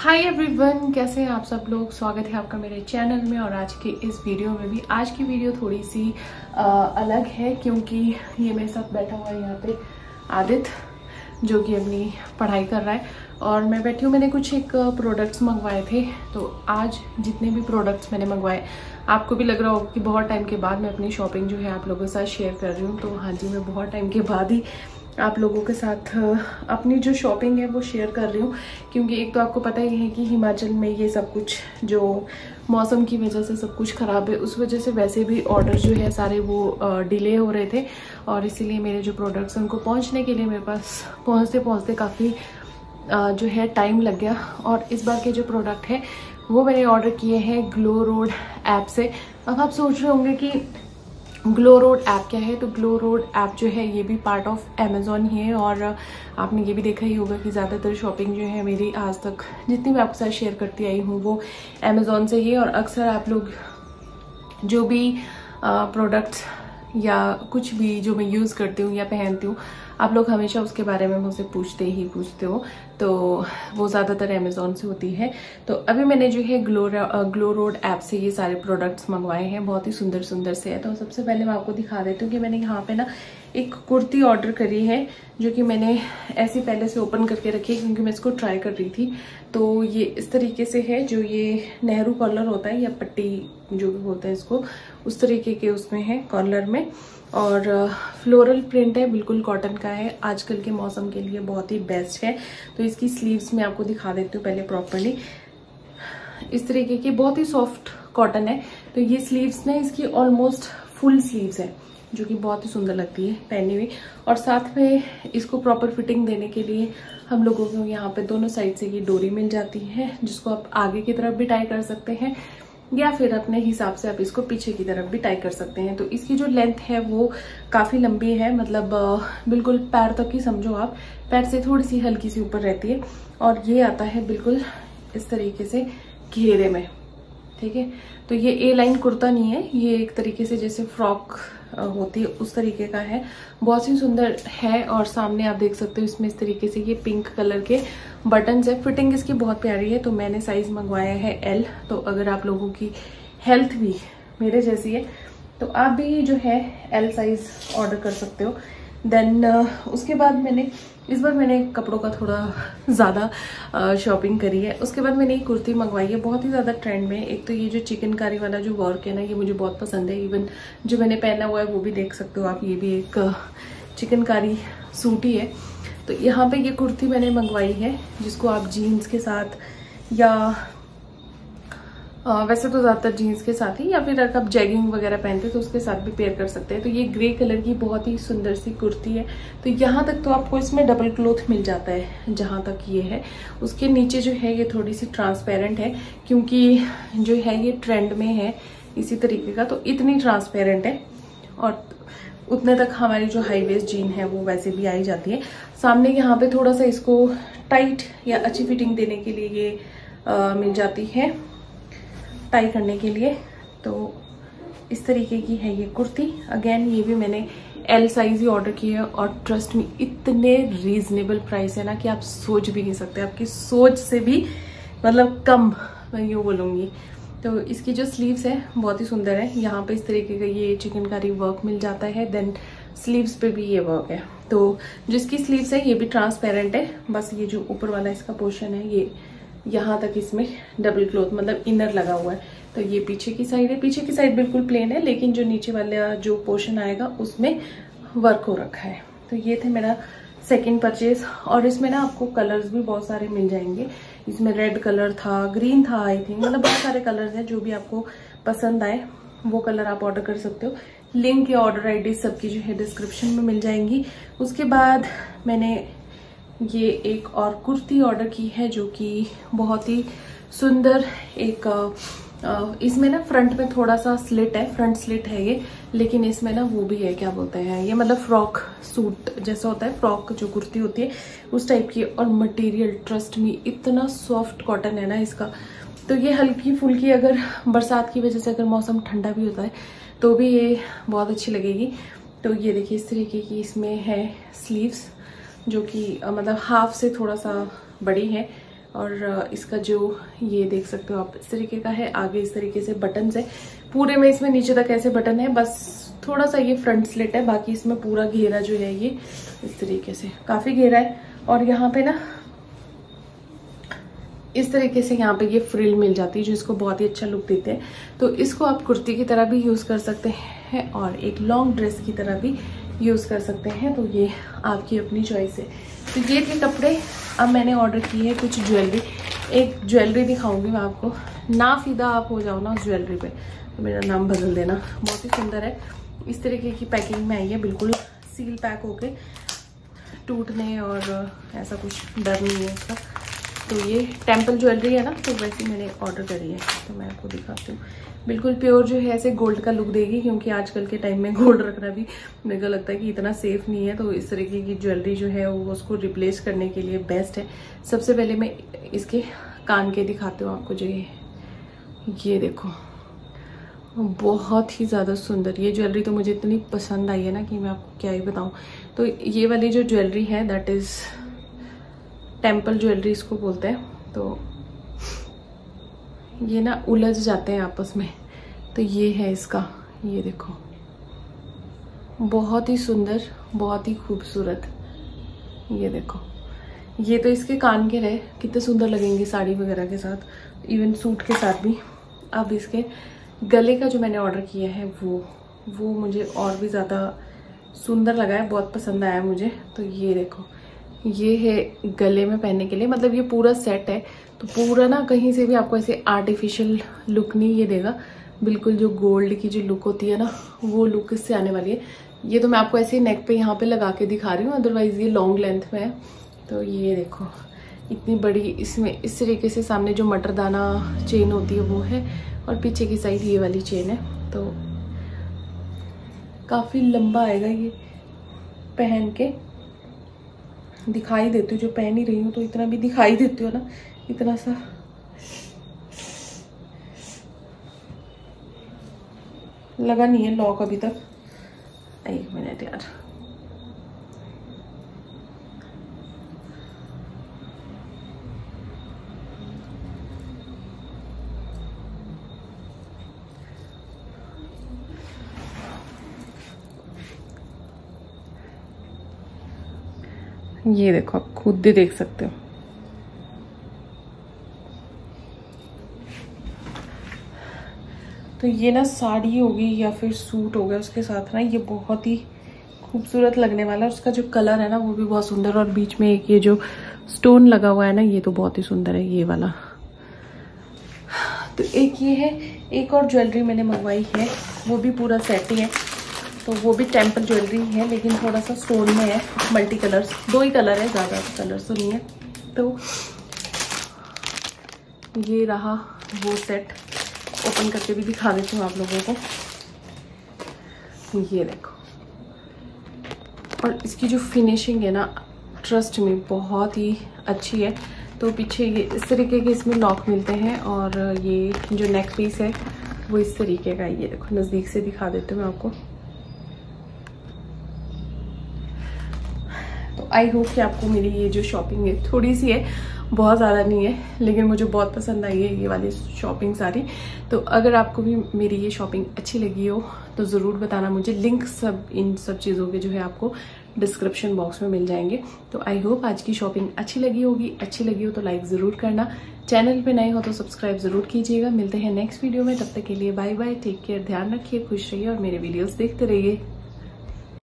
Hi everyone, कैसे हैं आप सब लोग। स्वागत है आपका मेरे चैनल में। और आज के इस वीडियो में भी, आज की वीडियो थोड़ी सी अलग है क्योंकि ये मेरे साथ बैठा हुआ है यहाँ पे आदित्य, जो कि अपनी पढ़ाई कर रहा है और मैं बैठी हूँ। मैंने कुछ एक प्रोडक्ट्स मंगवाए थे, तो आज जितने भी प्रोडक्ट्स मैंने मंगवाए, आपको भी लग रहा होगा कि बहुत टाइम के बाद मैं अपनी शॉपिंग जो है आप लोगों के साथ शेयर कर रही हूँ। तो हाँ जी, मैं बहुत टाइम के बाद ही आप लोगों के साथ अपनी जो शॉपिंग है वो शेयर कर रही हूँ, क्योंकि एक तो आपको पता ही है कि हिमाचल में ये सब कुछ जो मौसम की वजह से सब कुछ ख़राब है, उस वजह से वैसे भी ऑर्डर जो है सारे वो डिले हो रहे थे और इसीलिए मेरे जो प्रोडक्ट्स हैं उनको पहुँचने के लिए मेरे पास पहुँचते पहुँचते काफ़ी जो है टाइम लग गया। और इस बार के जो प्रोडक्ट है वो मैंने ऑर्डर किए हैं ग्लो रोड ऐप से। अब आप सोच रहे होंगे कि ग्लो रोड ऐप क्या है, तो ग्लो रोड ऐप जो है ये भी पार्ट ऑफ अमेज़ॉन ही है। और आपने ये भी देखा ही होगा कि ज़्यादातर शॉपिंग जो है मेरी आज तक जितनी मैं आपके साथ शेयर करती आई हूँ वो अमेज़ॉन से ही है। और अक्सर आप लोग जो भी प्रोडक्ट्स या कुछ भी जो मैं यूज़ करती हूँ या पहनती हूँ, आप लोग हमेशा उसके बारे में मुझसे पूछते हो, तो वो ज़्यादातर अमेज़ॉन से होती है। तो अभी मैंने जो है ग्लो रोड ऐप से ये सारे प्रोडक्ट्स मंगवाए हैं, बहुत ही सुंदर सुंदर से है। तो सबसे पहले मैं आपको दिखा देती हूँ कि मैंने यहाँ पे ना एक कुर्ती ऑर्डर करी है, जो कि मैंने ऐसे पहले से ओपन करके रखी है क्योंकि मैं इसको ट्राई कर रही थी। तो ये इस तरीके से है, जो ये नेहरू कॉलर होता है या पट्टी जो भी बोलते हैं इसको, उस तरीके के उसमें है कॉलर में। और फ्लोरल प्रिंट है, बिल्कुल कॉटन का है, आजकल के मौसम के लिए बहुत ही बेस्ट है। तो इसकी स्लीव्स मैं आपको दिखा देती हूँ पहले प्रॉपर्ली। इस तरीके की बहुत ही सॉफ्ट कॉटन है। तो ये स्लीव्स ना इसकी ऑलमोस्ट फुल स्लीव्स है, जो कि बहुत ही सुंदर लगती है पहनी हुई। और साथ में इसको प्रॉपर फिटिंग देने के लिए हम लोगों को यहाँ पे दोनों साइड से ये डोरी मिल जाती है, जिसको आप आगे की तरफ भी टाई कर सकते हैं या फिर अपने हिसाब से आप इसको पीछे की तरफ भी टाई कर सकते हैं। तो इसकी जो लेंथ है वो काफ़ी लंबी है, मतलब बिल्कुल पैर तक ही समझो आप, पैर से थोड़ी सी हल्की सी ऊपर रहती है। और ये आता है बिल्कुल इस तरीके से घेरे में, ठीक है। तो ये ए लाइन कुर्ता नहीं है, ये एक तरीके से जैसे फ्रॉक होती है उस तरीके का है, बहुत ही सुंदर है। और सामने आप देख सकते हो इसमें इस तरीके से ये पिंक कलर के बटन्स है। फिटिंग इसकी बहुत प्यारी है। तो मैंने साइज मंगवाया है एल। तो अगर आप लोगों की हेल्थ भी मेरे जैसी है तो आप भी जो है एल साइज ऑर्डर कर सकते हो। देन उसके बाद मैंने इस बार मैंने कपड़ों का थोड़ा ज़्यादा शॉपिंग करी है। उसके बाद मैंने एक कुर्ती मंगवाई है, बहुत ही ज़्यादा ट्रेंड में। एक तो ये जो चिकनकारी वाला जो वर्क है ना, ये मुझे बहुत पसंद है। इवन जो मैंने पहना हुआ है वो भी देख सकते हो आप, ये भी एक चिकनकारी सूट ही है। तो यहाँ पे ये कुर्ती मैंने मंगवाई है, जिसको आप जीन्स के साथ या वैसे तो ज़्यादातर जीन्स के साथ ही, या फिर अगर आप जैगिंग वगैरह पहनते हैं तो उसके साथ भी पेयर कर सकते हैं। तो ये ग्रे कलर की बहुत ही सुंदर सी कुर्ती है। तो यहाँ तक तो आपको इसमें डबल क्लोथ मिल जाता है जहाँ तक ये है। उसके नीचे जो है ये थोड़ी सी ट्रांसपेरेंट है, क्योंकि जो है ये ट्रेंड में है इसी तरीके का, तो इतनी ट्रांसपेरेंट है। और उतने तक हमारी जो हाई वेस्ट जीन है वो वैसे भी आई जाती है। सामने यहाँ पे थोड़ा सा इसको टाइट या अच्छी फिटिंग देने के लिए ये मिल जाती है, टाई करने के लिए। तो इस तरीके की है ये कुर्ती। अगेन ये भी मैंने एल साइज ही ऑर्डर की है और ट्रस्ट में इतने रीजनेबल प्राइस है ना कि आप सोच भी नहीं सकते, आपकी सोच से भी मतलब कम, मैं यूँ बोलूँगी। तो इसकी जो स्लीव्स है बहुत ही सुंदर है, यहाँ पे इस तरीके का ये चिकनकारी वर्क मिल जाता है। देन स्लीव्स पे भी ये वर्क है। तो जिसकी स्लीव्स है ये भी ट्रांसपेरेंट है, बस ये जो ऊपर वाला इसका पोर्शन है ये यहाँ तक इसमें डबल क्लोथ मतलब इनर लगा हुआ है। तो ये पीछे की साइड है, पीछे की साइड बिल्कुल प्लेन है, लेकिन जो नीचे वाला जो पोर्शन आएगा उसमें वर्क हो रखा है। तो ये थे मेरा सेकंड परचेज। और इसमें ना आपको कलर्स भी बहुत सारे मिल जाएंगे। इसमें रेड कलर था, ग्रीन था, आई थिंक, मतलब बहुत सारे कलर्स हैं। जो भी आपको पसंद आए वो कलर आप ऑर्डर कर सकते हो। लिंक या ऑर्डर ID सबकी जो है डिस्क्रिप्शन में मिल जाएंगी। उसके बाद मैंने ये एक और कुर्ती ऑर्डर की है, जो कि बहुत ही सुंदर एक इसमें ना फ्रंट में थोड़ा सा स्लिट है, फ्रंट स्लिट है ये, लेकिन इसमें ना वो भी है, क्या बोलते हैं ये, मतलब फ्रॉक सूट जैसा होता है, फ्रॉक जो कुर्ती होती है उस टाइप की। और मटेरियल ट्रस्ट मी इतना सॉफ्ट कॉटन है ना इसका। तो ये हल्की फुल्की, अगर बरसात की वजह से अगर मौसम ठंडा भी होता है तो भी ये बहुत अच्छी लगेगी। तो ये देखिए इस तरीके की इसमें है स्लीव्स, जो कि मतलब हाफ से थोड़ा सा बड़ी है। और इसका जो ये देख सकते हो आप इस तरीके का है। आगे इस तरीके से बटन्स है पूरे में, इसमें नीचे तक ऐसे बटन है, बस थोड़ा सा ये फ्रंट स्लिट है, बाकी इसमें पूरा घेरा जो है ये इस तरीके से काफी घेरा है। और यहाँ पे ना इस तरीके से यहाँ पे ये फ्रिल मिल जाती है जो इसको बहुत ही अच्छा लुक देते हैं। तो इसको आप कुर्ती की तरह भी यूज कर सकते हैं और एक लॉन्ग ड्रेस की तरह भी यूज कर सकते हैं, तो ये आपकी अपनी चॉइस है। तो ये थे कपड़े। अब मैंने ऑर्डर की है कुछ ज्वेलरी। एक ज्वेलरी दिखाऊंगी मैं आपको, ना फिदा आप हो जाओ ना उस ज्वेलरी पे तो मेरा नाम बदल देना। बहुत ही सुंदर है, इस तरीके की पैकिंग में आई है, बिल्कुल सील पैक होके, टूटने और ऐसा कुछ डर नहीं है इसका। तो ये टेम्पल ज्वेलरी है ना, तो वैसे मैंने ऑर्डर करी है, तो मैं आपको दिखाती हूँ। बिल्कुल प्योर जो है ऐसे गोल्ड का लुक देगी, क्योंकि आजकल के टाइम में गोल्ड रखना भी मेरे को लगता है कि इतना सेफ नहीं है। तो इस तरीके की ज्वेलरी जो है वो उसको रिप्लेस करने के लिए बेस्ट है। सबसे पहले मैं इसके कान के दिखाती हूँ आपको। जो ये देखो, बहुत ही ज़्यादा सुंदर ये ज्वेलरी तो मुझे इतनी पसंद आई है ना कि मैं आपको क्या ही बताऊँ। तो ये वाली जो ज्वेलरी है दैट इज़ टेम्पल ज्वेलरी इसको बोलते हैं। तो ये ना उलझ जाते हैं आपस में, तो ये है इसका, ये देखो बहुत ही सुंदर, बहुत ही खूबसूरत। ये देखो, ये तो इसके कान के रहे, कितने सुंदर लगेंगे साड़ी वगैरह के साथ, इवन सूट के साथ भी। अब इसके गले का जो मैंने ऑर्डर किया है वो मुझे और भी ज़्यादा सुंदर लगा है, बहुत पसंद आया मुझे। तो ये देखो, ये है गले में पहनने के लिए, मतलब ये पूरा सेट है। तो पूरा ना कहीं से भी आपको ऐसे आर्टिफिशियल लुक नहीं ये देगा, बिल्कुल जो गोल्ड की जो लुक होती है ना वो लुक इससे आने वाली है। ये तो मैं आपको ऐसे नेक पे यहाँ पे लगा के दिखा रही हूँ, अदरवाइज ये लॉन्ग लेंथ में है। तो ये देखो इतनी बड़ी, इसमें इस तरीके से सामने जो मटरदाना चेन होती है वो है, और पीछे की साइड ये वाली चेन है। तो काफ़ी लंबा आएगा ये, पहन के दिखाई देती हूँ, जो पहन ही रही हूँ तो इतना भी दिखाई देती हो ना, इतना सा। लगा नहीं है लॉक अभी तक, एक मिनट यार। ये देखो, आप खुद भी देख सकते हो। तो ये ना साड़ी होगी या फिर सूट हो गया उसके साथ ना, ये बहुत ही खूबसूरत लगने वाला है। उसका जो कलर है ना वो भी बहुत सुंदर, और बीच में एक ये जो स्टोन लगा हुआ है ना ये तो बहुत ही सुंदर है, ये वाला। तो एक ये है, एक और ज्वेलरी मैंने मंगवाई है, वो भी पूरा सेट ही है। तो वो भी टेम्पल ज्वेलरी है, लेकिन थोड़ा सा स्टोन में है, मल्टी कलर्स, 2 ही कलर है, ज़्यादा कलर्स तो नहीं है। तो ये रहा वो सेट, ओपन करके भी दिखा देती हूँ आप लोगों को। ये देखो, और इसकी जो फिनिशिंग है ना, ट्रस्ट में बहुत ही अच्छी है। तो पीछे ये इस तरीके के इसमें लॉक मिलते हैं, और ये जो नेक पीस है वो इस तरीके का। ये देखो, नज़दीक से दिखा देती हूँ मैं आपको। तो आई होप कि आपको मेरी ये जो शॉपिंग है, थोड़ी सी है, बहुत ज़्यादा नहीं है, लेकिन मुझे बहुत पसंद आई है ये वाली शॉपिंग सारी। तो अगर आपको भी मेरी ये शॉपिंग अच्छी लगी हो तो ज़रूर बताना मुझे। लिंक सब इन सब चीज़ों के जो है आपको डिस्क्रिप्शन बॉक्स में मिल जाएंगे। तो आई होप आज की शॉपिंग अच्छी लगी होगी। अच्छी लगी हो तो लाइक ज़रूर करना, चैनल पे नए हो तो सब्सक्राइब ज़रूर कीजिएगा। मिलते हैं नेक्स्ट वीडियो में, तब तक के लिए बाय बाय, टेक केयर, ध्यान रखिए, खुश रहिए और मेरे वीडियोज़ देखते रहिए।